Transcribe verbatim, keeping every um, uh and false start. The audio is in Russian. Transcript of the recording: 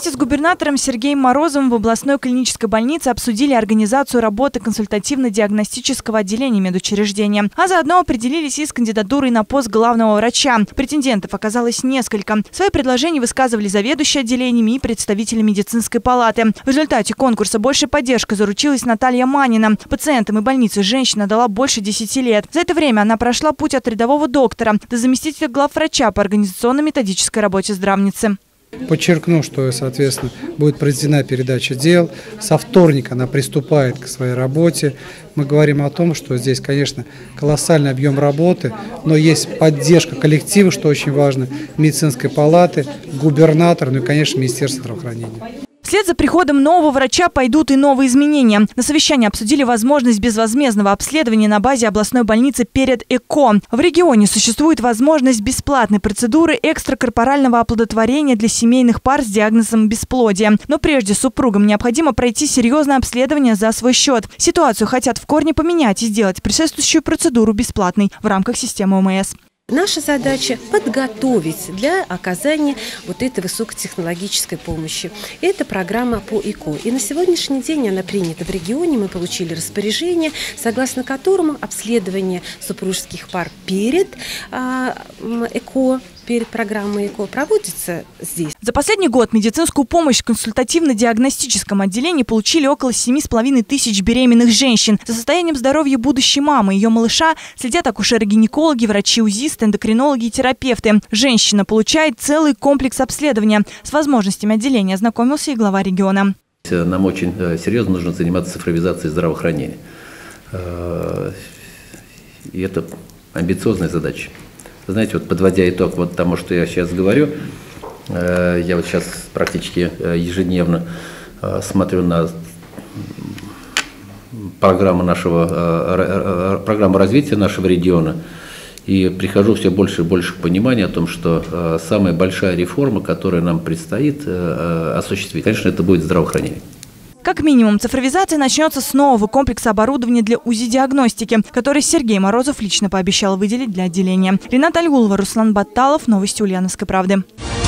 Вместе с губернатором Сергеем Морозовым в областной клинической больнице обсудили организацию работы консультативно-диагностического отделения медучреждения, а заодно определились и с кандидатурой на пост главного врача. Претендентов оказалось несколько. Свои предложения высказывали заведующие отделениями и представители медицинской палаты. В результате конкурса большей поддержкой заручилась Наталья Манина. Пациентам и больнице женщина дала больше десяти лет. За это время она прошла путь от рядового доктора до заместителя главврача по организационно-методической работе здравницы. Подчеркну, что, соответственно, будет проведена передача дел. Со вторника она приступает к своей работе. Мы говорим о том, что здесь, конечно, колоссальный объем работы, но есть поддержка коллектива, что очень важно, медицинской палаты, губернатора, ну и, конечно, Министерства здравоохранения. Вслед за приходом нового врача пойдут и новые изменения. На совещании обсудили возможность безвозмездного обследования на базе областной больницы перед ЭКО. В регионе существует возможность бесплатной процедуры экстракорпорального оплодотворения для семейных пар с диагнозом бесплодия. Но прежде супругам необходимо пройти серьезное обследование за свой счет. Ситуацию хотят в корне поменять и сделать предшествующую процедуру бесплатной в рамках системы ОМС. Наша задача – подготовить для оказания вот этой высокотехнологической помощи. Это программа по ЭКО. И на сегодняшний день она принята в регионе. Мы получили распоряжение, согласно которому обследование супружеских пар перед а, ЭКО, перед программой ЭКО проводится здесь. За последний год медицинскую помощь в консультативно-диагностическом отделении получили около семи с половиной тысяч беременных женщин. За состоянием здоровья будущей мамы и ее малыша следят акушеры-гинекологи, врачи-узисты, эндокринологи и терапевты. Женщина получает целый комплекс обследования. С возможностями отделения ознакомился и глава региона. Нам очень серьезно нужно заниматься цифровизацией здравоохранения. И это амбициозная задача. Знаете, вот подводя итог вот тому, что я сейчас говорю, э, я вот сейчас практически ежедневно э, смотрю на программу нашего, э, э, программу развития нашего региона и прихожу все больше и больше к пониманию о том, что э, самая большая реформа, которая нам предстоит э, осуществить, конечно, это будет здравоохранение. Как минимум, цифровизация начнется с нового комплекса оборудования для УЗИ-диагностики, который Сергей Морозов лично пообещал выделить для отделения. Рената Альгулова, Руслан Батталов. Новости Ульяновской правды.